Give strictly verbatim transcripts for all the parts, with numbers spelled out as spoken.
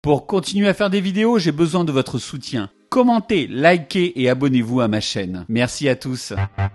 Pour continuer à faire des vidéos, j'ai besoin de votre soutien. Commentez, likez et abonnez-vous à ma chaîne. Merci à tous.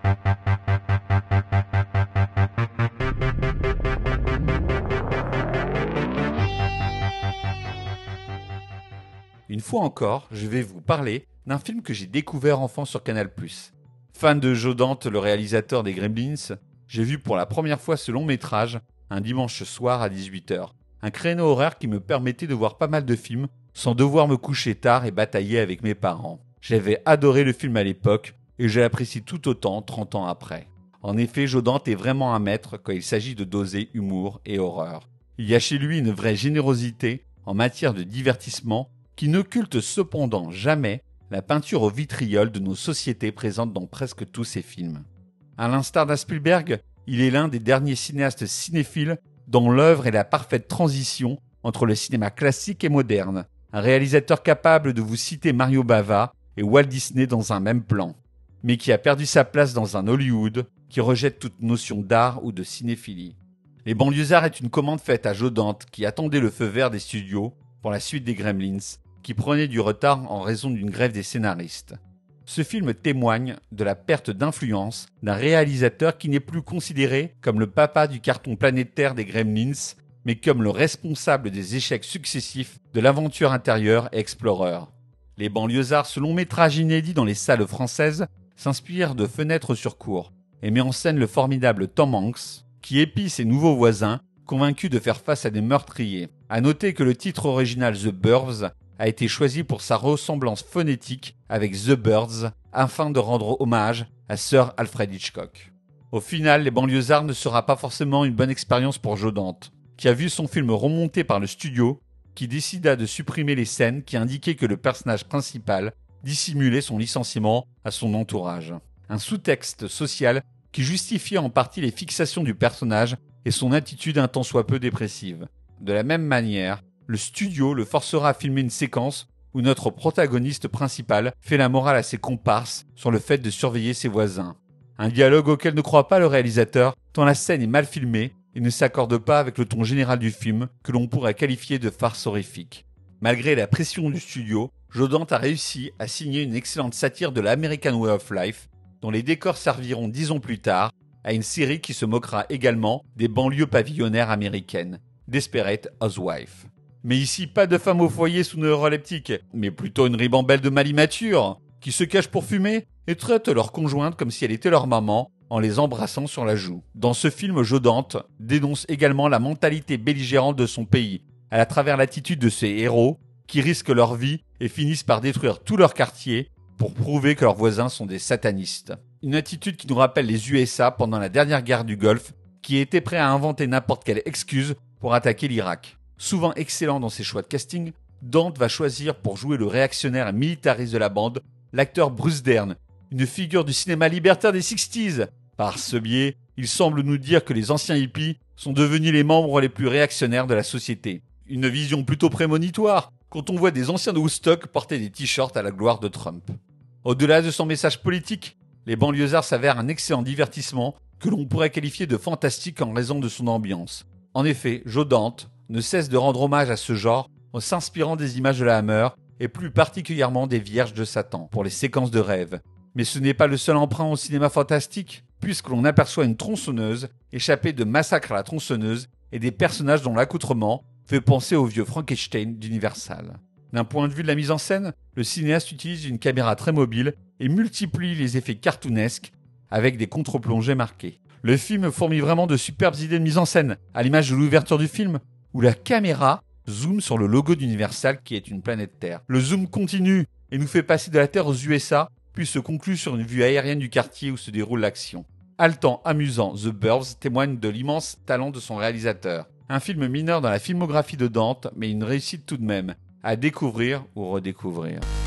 Une fois encore, je vais vous parler d'un film que j'ai découvert enfant sur Canal plus. Fan de Joe Dante, le réalisateur des Gremlins, j'ai vu pour la première fois ce long métrage un dimanche soir à dix-huit heures. Un créneau horaire qui me permettait de voir pas mal de films sans devoir me coucher tard et batailler avec mes parents. J'avais adoré le film à l'époque et je l'apprécie tout autant trente ans après. En effet, Joe Dante est vraiment un maître quand il s'agit de doser humour et horreur. Il y a chez lui une vraie générosité en matière de divertissement qui n'occulte cependant jamais la peinture au vitriol de nos sociétés présente dans presque tous ses films. À l'instar d'un Spielberg, il est l'un des derniers cinéastes cinéphiles dont l'œuvre est la parfaite transition entre le cinéma classique et moderne. Un réalisateur capable de vous citer Mario Bava et Walt Disney dans un même plan, mais qui a perdu sa place dans un Hollywood qui rejette toute notion d'art ou de cinéphilie. Les Banlieusards est une commande faite à Joe Dante qui attendait le feu vert des studios pour la suite des Gremlins, qui prenait du retard en raison d'une grève des scénaristes. Ce film témoigne de la perte d'influence d'un réalisateur qui n'est plus considéré comme le papa du carton planétaire des Gremlins, mais comme le responsable des échecs successifs de l'aventure intérieure et Explorer. Les Banlieusards, ce long métrage inédit dans les salles françaises, s'inspire de Fenêtres sur cour et met en scène le formidable Tom Hanks, qui épie ses nouveaux voisins, convaincus de faire face à des meurtriers. À noter que le titre original The Burbs a été choisi pour sa ressemblance phonétique avec The Birds afin de rendre hommage à Sir Alfred Hitchcock. Au final, Les Banlieusards ne sera pas forcément une bonne expérience pour Joe Dante, qui a vu son film remonté par le studio, qui décida de supprimer les scènes qui indiquaient que le personnage principal dissimulait son licenciement à son entourage. Un sous-texte social qui justifiait en partie les fixations du personnage et son attitude un tant soit peu dépressive. De la même manière, le studio le forcera à filmer une séquence où notre protagoniste principal fait la morale à ses comparses sur le fait de surveiller ses voisins. Un dialogue auquel ne croit pas le réalisateur, tant la scène est mal filmée et ne s'accorde pas avec le ton général du film que l'on pourrait qualifier de farce horrifique. Malgré la pression du studio, Joe Dante a réussi à signer une excellente satire de l'American Way of Life, dont les décors serviront dix ans plus tard à une série qui se moquera également des banlieues pavillonnaires américaines, Desperate Housewives. Mais ici, pas de femme au foyer sous neuroleptique, mais plutôt une ribambelle de malimatures, qui se cachent pour fumer et traitent leur conjointe comme si elle était leur maman, en les embrassant sur la joue. Dans ce film, Joe Dante dénonce également la mentalité belligérante de son pays, à travers l'attitude de ses héros, qui risquent leur vie et finissent par détruire tout leur quartier pour prouver que leurs voisins sont des satanistes. Une attitude qui nous rappelle les U S A pendant la dernière guerre du Golfe, qui étaient prêts à inventer n'importe quelle excuse pour attaquer l'Irak. Souvent excellent dans ses choix de casting, Dante va choisir pour jouer le réactionnaire et militariste de la bande, l'acteur Bruce Dern, une figure du cinéma libertaire des sixties. Par ce biais, il semble nous dire que les anciens hippies sont devenus les membres les plus réactionnaires de la société. Une vision plutôt prémonitoire quand on voit des anciens de Woodstock porter des t-shirts à la gloire de Trump. Au-delà de son message politique, Les Banlieusards s'avèrent un excellent divertissement que l'on pourrait qualifier de fantastique en raison de son ambiance. En effet, Joe Dante ne cesse de rendre hommage à ce genre en s'inspirant des images de la Hammer et plus particulièrement des Vierges de Satan pour les séquences de rêve. Mais ce n'est pas le seul emprunt au cinéma fantastique, puisque l'on aperçoit une tronçonneuse échappée de Massacre à la tronçonneuse et des personnages dont l'accoutrement fait penser au vieux Frankenstein d'Universal. D'un point de vue de la mise en scène, le cinéaste utilise une caméra très mobile et multiplie les effets cartoonesques avec des contre-plongées marquées. Le film fourmille vraiment de superbes idées de mise en scène, à l'image de l'ouverture du film, où la caméra zoome sur le logo d'Universal qui est une planète Terre. Le zoom continue et nous fait passer de la Terre aux U S A, puis se conclut sur une vue aérienne du quartier où se déroule l'action. Haletant, amusant, The Burbs témoigne de l'immense talent de son réalisateur. Un film mineur dans la filmographie de Dante, mais une réussite tout de même, à découvrir ou redécouvrir.